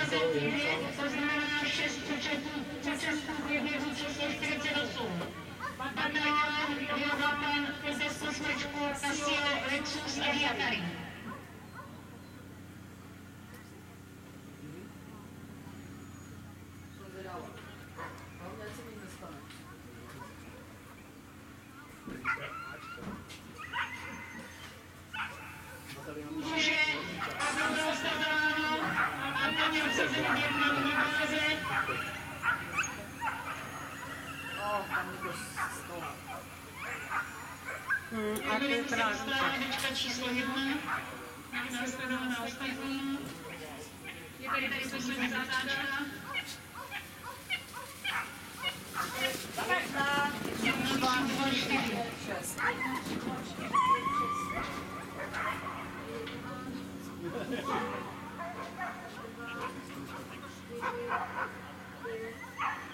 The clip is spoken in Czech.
to znamená 6 účastníků běhu číslo 48. Batalion Johapan se smečku na síle Lexus a Yatari. Muže, a bylo startováno, Antonín se země na univáze. Tam někdo z toho. A to je strávička číslo 1. Následovaná ostatní. Je tady poslední zátáčka. Thank you.